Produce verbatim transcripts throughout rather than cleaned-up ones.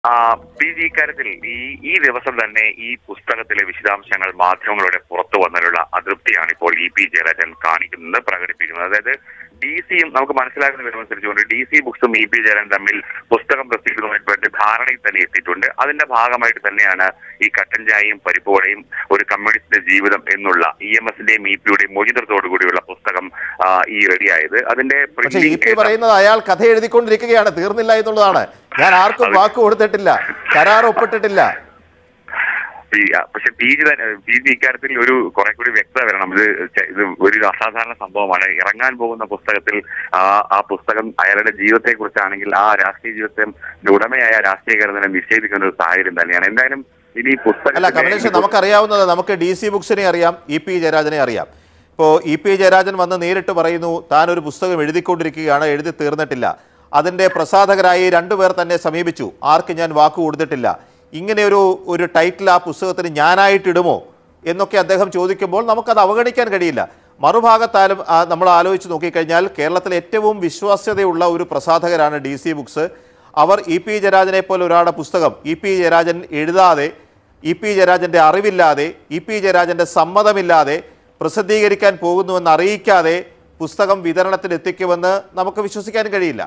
P G ഇക്കാര്യത്തിൽ ഈ ഈ ദിവസം തന്നെ ഈ പുസ്തകത്തിലെ വിശദാംശങ്ങൾ മാധ്യമങ്ങളുടെ പുറത്തു വന്നതിലുള്ള അതൃപ്തിയാണ് ഇപ്പോൾ ഇ പി ജയരാജൻ കാണിക്കുന്നത്, പ്രകടിപ്പിക്കുന്നത്. അതായത് ഡി സിയും നമുക്ക് മനസ്സിലാക്കുന്ന വിവരമനുസരിച്ചുകൊണ്ട് ഡി സി ബുക്സും ഇ പി ജയരാജൻ തമ്മിൽ പുസ്തകം പ്രസിദ്ധീകരിക്കുന്നതുമായിട്ട് ധാരണയിൽ തന്നെ എത്തിയിട്ടുണ്ട്. അതിന്റെ ഭാഗമായിട്ട് തന്നെയാണ് ഈ കട്ടൻ ചായയും പരിപ്പോടെയും ഒരു കമ്മ്യൂണിസ്റ്റിന്റെ ജീവിതം എന്നുള്ള ഇ എം എസിന്റെയും ഇ പിയുടെയും മോചിതത്തോടു കൂടിയുള്ള പുസ്തകം ഈ റെഡിയായത്. അതിന്റെ പറയുന്നത് അയാൾ കഥ എഴുതിക്കൊണ്ടിരിക്കുകയാണ്, തീർന്നില്ല എന്നുള്ളതാണ്. ഞാൻ ആർക്കും വാക്ക് കൊടുത്തിട്ടില്ല, കരാർ ഒപ്പിട്ടിട്ടില്ല. പക്ഷെ പി ജി പി ജി ഇക്കാര്യത്തിൽ ഒരു കുറെ കൂടി വ്യക്തത വരണം. ഇത് ഇത് ഒരു അസാധാരണ സംഭവമാണ്. ഇറങ്ങാൻ പോകുന്ന പുസ്തകത്തിൽ ആ ആ പുസ്തകം അയാളുടെ ജീവിതത്തെ കുറിച്ചാണെങ്കിൽ ആ രാഷ്ട്രീയ ജീവിതത്തിന്റെ ഉടമയായ രാഷ്ട്രീയക്കാരനെ നിഷേധിക്കുന്ന ഒരു സാഹചര്യം തന്നെയാണ്. എന്തായാലും ഇനി പുസ്തകം അല്ല കമലേഷ്, നമുക്കറിയാവുന്നത്, നമുക്ക് ഡി സി ബുക്സിനെ അറിയാം, ഇ പി ജയരാജനെ അറിയാം. ഇപ്പോൾ ഇ പി ജയരാജൻ വന്ന് നേരിട്ട് പറയുന്നു താൻ ഒരു പുസ്തകം എഴുതിക്കൊണ്ടിരിക്കുകയാണ്, എഴുതി തീർന്നിട്ടില്ല. അതിൻ്റെ പ്രസാധകരായി രണ്ടുപേർ തന്നെ സമീപിച്ചു, ആർക്ക് ഞാൻ വാക്ക് കൊടുത്തിട്ടില്ല. ഇങ്ങനെ ഒരു ഒരു ടൈറ്റിൽ ആ പുസ്തകത്തിന് ഞാനായിട്ടിടുമോ എന്നൊക്കെ അദ്ദേഹം ചോദിക്കുമ്പോൾ നമുക്കത് അവഗണിക്കാൻ കഴിയില്ല. മറുഭാഗത്താലും നമ്മൾ ആലോചിച്ച് നോക്കിക്കഴിഞ്ഞാൽ കേരളത്തിലെ ഏറ്റവും വിശ്വാസ്യതയുള്ള ഒരു പ്രസാധകരാണ് ഡി സി ബുക്സ്. അവർ ഇ പി ജയരാജനെ പോലെ ഒരാളുടെ പുസ്തകം ഇ പി ജയരാജൻ എഴുതാതെ, ഇ പി ജയരാജൻ്റെ അറിവില്ലാതെ, ഇ പി ജയരാജൻ്റെ സമ്മതമില്ലാതെ പ്രസിദ്ധീകരിക്കാൻ പോകുന്നുവെന്ന് അറിയിക്കാതെ പുസ്തകം വിതരണത്തിന് എത്തിക്കുമെന്ന് നമുക്ക് വിശ്വസിക്കാൻ കഴിയില്ല.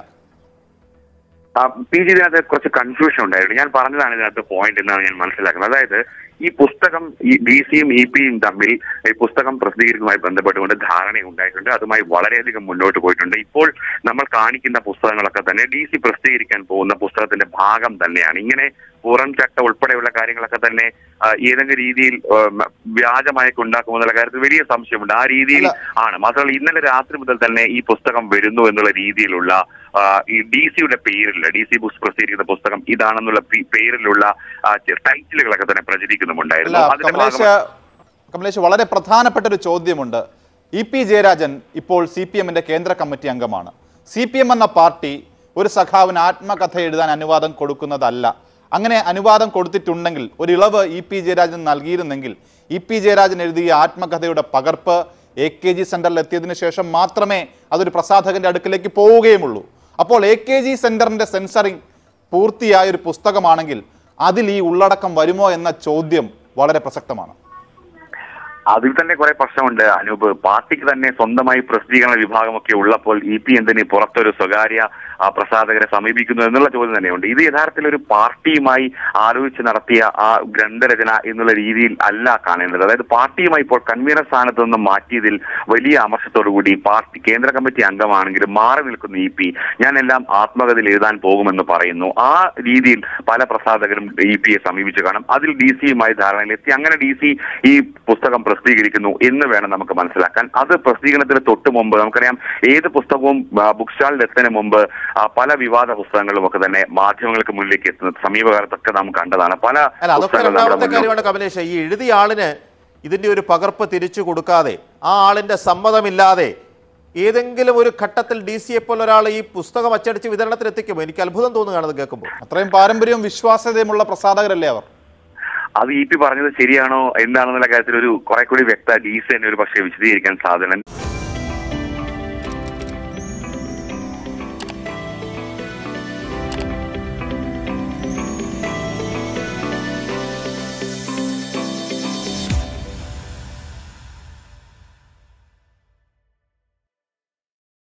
പി ജി ഇതിനകത്ത് കുറച്ച് കൺഫ്യൂഷൻ ഉണ്ടായിരുന്നു. ഞാൻ പറഞ്ഞതാണ് ഇതിനകത്ത് പോയിന്റ് എന്നാണ് ഞാൻ മനസ്സിലാക്കുന്നത്. അതായത് ഈ പുസ്തകം ഈ ഡി സിയും ഇ പിയും തമ്മിൽ ഈ പുസ്തകം പ്രസിദ്ധീകരിക്കുന്നതുമായി ബന്ധപ്പെട്ടുകൊണ്ട് ധാരണ ഉണ്ടായിട്ടുണ്ട്. അതുമായി വളരെയധികം മുന്നോട്ട് പോയിട്ടുണ്ട്. ഇപ്പോൾ നമ്മൾ കാണിക്കുന്ന പുസ്തകങ്ങളൊക്കെ തന്നെ ഡി സി പ്രസിദ്ധീകരിക്കാൻ പോകുന്ന പുസ്തകത്തിന്റെ ഭാഗം തന്നെയാണ്. ഇങ്ങനെ പുറം ചട്ട ഉൾപ്പെടെയുള്ള കാര്യങ്ങളൊക്കെ തന്നെ ഏതെങ്കിലും രീതിയിൽ വ്യാജമായൊക്കെ ഉണ്ടാക്കുമെന്നുള്ള കാര്യത്തിൽ വലിയ സംശയമുണ്ട്. ആ രീതിയിൽ ആണ്. മാത്രമല്ല ഇന്നലെ രാത്രി മുതൽ തന്നെ ഈ പുസ്തകം വരുന്നു എന്നുള്ള രീതിയിലുള്ള ഈ ഡി സിയുടെ പേരിൽ ഡി സി ബുക്സ് പ്രസിദ്ധീകരിക്കുന്ന പുസ്തകം ഇതാണെന്നുള്ള പേരിലുള്ള ടൈറ്റിലുകളൊക്കെ തന്നെ പ്രചരിക്കുന്നുണ്ടായിരുന്നു. കമലേഷ്, വളരെ പ്രധാനപ്പെട്ട ഒരു ചോദ്യമുണ്ട്. ഇ പി ജയരാജൻ ഇപ്പോൾ സി പി എമ്മിന്റെ കേന്ദ്ര കമ്മിറ്റി അംഗമാണ്. സി പി എം എന്ന പാർട്ടി ഒരു സഖാവിന് ആത്മകഥ എഴുതാൻ അനുവാദം കൊടുക്കുന്നതല്ല. അങ്ങനെ അനുവാദം കൊടുത്തിട്ടുണ്ടെങ്കിൽ ഒരു ഇളവ് ഇ പി ജയരാജൻ നൽകിയിരുന്നെങ്കിൽ ഇ പി ജയരാജൻ എഴുതിയ ആത്മകഥയുടെ പകർപ്പ് എ കെ ജി സെന്ററിൽ എത്തിയതിനു ശേഷം മാത്രമേ അതൊരു പ്രസാധകന്റെ അടുക്കിലേക്ക് പോവുകയുമുള്ളൂ. അപ്പോൾ എ കെ ജി സെന്ററിന്റെ സെൻസറിങ് പൂർത്തിയായ ഒരു പുസ്തകമാണെങ്കിൽ അതിൽ ഈ ഉള്ളടക്കം വരുമോ എന്ന ചോദ്യം വളരെ പ്രസക്തമാണ്. അതിൽ തന്നെ കുറെ പ്രശ്നമുണ്ട് അനൂപ്. പാർട്ടിക്ക് തന്നെ സ്വന്തമായി പ്രസിദ്ധീകരണ വിഭാഗമൊക്കെ ഉള്ളപ്പോൾ ഇ പി എന്തിന് പുറത്തൊരു സ്വകാര്യ പ്രസാധകരെ സമീപിക്കുന്നു എന്നുള്ള ചോദ്യം തന്നെയുണ്ട്. ഇത് യഥാർത്ഥത്തിൽ ഒരു പാർട്ടിയുമായി ആലോചിച്ച് നടത്തിയ ആ ഗ്രന്ഥരചന എന്നുള്ള രീതിയിൽ അല്ല കാണേണ്ടത്. അതായത് പാർട്ടിയുമായി ഇപ്പോൾ കൺവീനർ സ്ഥാനത്ത് നിന്നും മാറ്റിയതിൽ വലിയ അമർഷത്തോടുകൂടി പാർട്ടി കേന്ദ്ര കമ്മിറ്റി അംഗമാണെങ്കിലും മാറി നിൽക്കുന്ന ഇ പി ഞാൻ എല്ലാം ആത്മകഥയിൽ എഴുതാൻ പോകുമെന്ന് പറയുന്നു. ആ രീതിയിൽ പല പ്രസാധകരും ഇ പിയെ സമീപിച്ചു കാണും. അതിൽ ഡി സിയുമായി ധാരണയിലെത്തി. അങ്ങനെ ഡി സി ഈ പുസ്തകം പ്രസിദ്ധീകരിക്കുന്നു എന്ന് വേണം നമുക്ക് മനസ്സിലാക്കാൻ. അത് പ്രസിദ്ധീകരണത്തിന് തൊട്ട് മുമ്പ് നമുക്കറിയാം ഏത് പുസ്തകവും ബുക്ക് സ്റ്റാളിൽ എത്തുന്നതിന് മുമ്പ് പല വിവാദ പുസ്തകങ്ങളും ഒക്കെ തന്നെ മാധ്യമങ്ങൾക്ക് മുന്നിലേക്ക് എത്തുന്നത് സമീപകാലത്തൊക്കെ നാം കണ്ടതാണ്. പല കമലേഷ്, ഈ എഴുതിയ ആളിന് ഇതിന്റെ ഒരു പകർപ്പ് തിരിച്ചു കൊടുക്കാതെ ആ ആളിന്റെ സമ്മതമില്ലാതെ ഏതെങ്കിലും ഒരു ഘട്ടത്തിൽ ഡി സിയെ പോലെ ഒരാൾ ഈ പുസ്തകം അച്ചടിച്ച് വിതരണത്തിൽ എത്തിക്കുമോ? എനിക്ക് അത്ഭുതം തോന്നുകയാണ് കേൾക്കുമ്പോൾ. അത്രയും പാരമ്പര്യവും വിശ്വാസ്യതയുമുള്ള പ്രസാധകരല്ലേ അവർ. അത് ഇ പി പറഞ്ഞത് ശരിയാണോ എന്താണെന്നുള്ള കാര്യത്തിൽ ഒരു കുറെ കൂടി വ്യക്തത ഡി സി തന്നെ ഒരു പക്ഷേ വിശദീകരിക്കാൻ സാധ്യത.